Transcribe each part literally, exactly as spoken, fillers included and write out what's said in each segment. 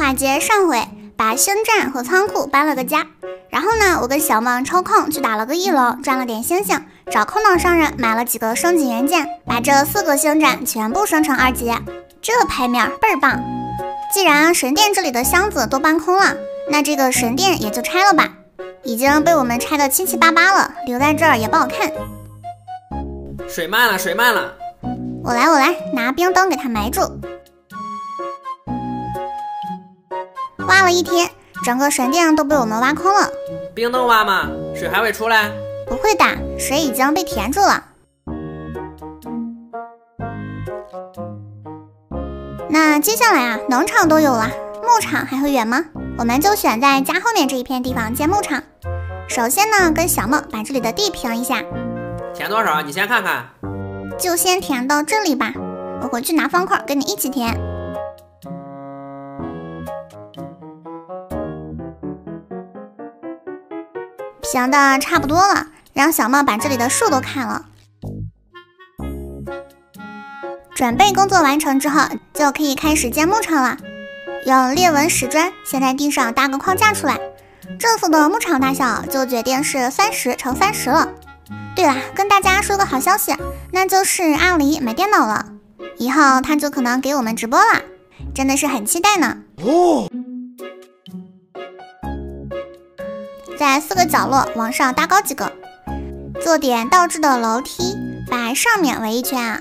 话接上回，把星战和仓库搬了个家。然后呢，我跟小梦抽空去打了个一楼，赚了点星星，找空岛商人买了几个升级元件，把这四个星战全部升成二级。这牌面倍儿棒！既然神殿这里的箱子都搬空了，那这个神殿也就拆了吧。已经被我们拆得七七八八了，留在这儿也不好看。 水漫了，水漫了！ 我来，我来，拿冰灯给它埋住。挖了一天，整个神殿都被我们挖空了。 冰灯挖吗？水还会出来？ 不会的，水已经被填住了。那接下来啊，农场都有了，牧场还会远吗？我们就选在家后面这一片地方建牧场。首先呢，跟小梦把这里的地平一下。 填多少？你先看看。 就先填到这里吧，我回去拿方块跟你一起填。平的差不多了，让小梦把这里的树都砍了。准备工作完成之后，就可以开始建牧场了。用裂纹石砖先在地上搭个框架出来，这次的牧场大小就决定是三十乘三十了。对了，跟大家说个好消息，那就是阿狸买电脑了，以后他就可能给我们直播了，真的是很期待呢。哦，在四个角落往上搭高几个，做点倒置的楼梯，把上面围一圈啊。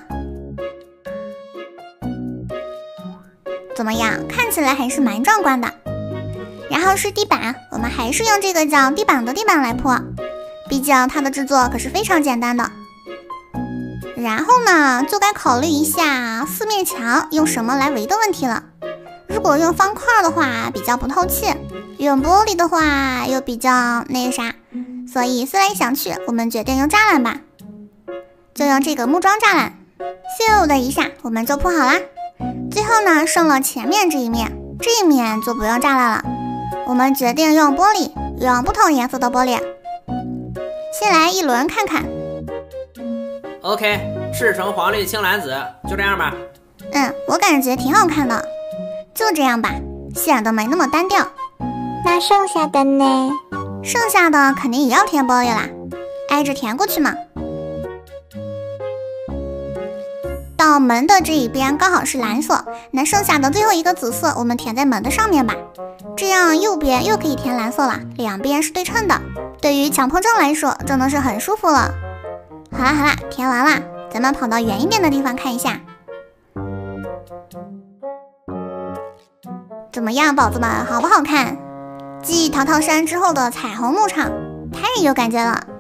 怎么样，看起来还是蛮壮观的。然后是地板，我们还是用这个叫地板的地板来铺，毕竟它的制作可是非常简单的。然后呢，就该考虑一下四面墙用什么来围的问题了。如果用方块的话比较不透气，用玻璃的话又比较那个啥，所以思来想去，我们决定用栅栏吧，就用这个木桩栅栏，咻的一下我们就铺好啦。最后呢，剩了前面这一面，这一面就不用栅栏了，我们决定用玻璃，用不同颜色的玻璃。先来一轮看看。 OK， 赤橙黄绿青蓝紫，就这样吧。 嗯，我感觉挺好看的，就这样吧，显得没那么单调。 那剩下的呢？ 剩下的肯定也要填玻璃啦，挨着填过去嘛。到门的这一边刚好是蓝色，那剩下的最后一个紫色我们填在门的上面吧，这样右边又可以填蓝色了，两边是对称的，对于强迫症来说真的是很舒服了。好啦好啦，填完啦，咱们跑到远一点的地方看一下。怎么样，宝子们，好不好看？继桃桃山之后的彩虹牧场，太有感觉了。